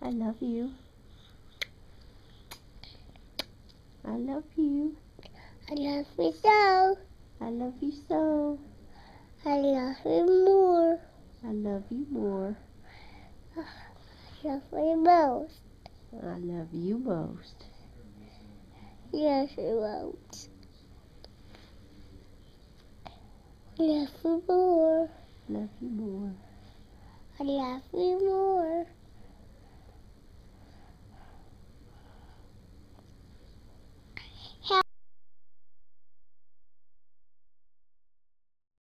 I love you. I love you. I love you so. I love you so. I love you more. I love you more. I love you most. I love you most. Yes, you won't. I love you more. Love you more. I love you more.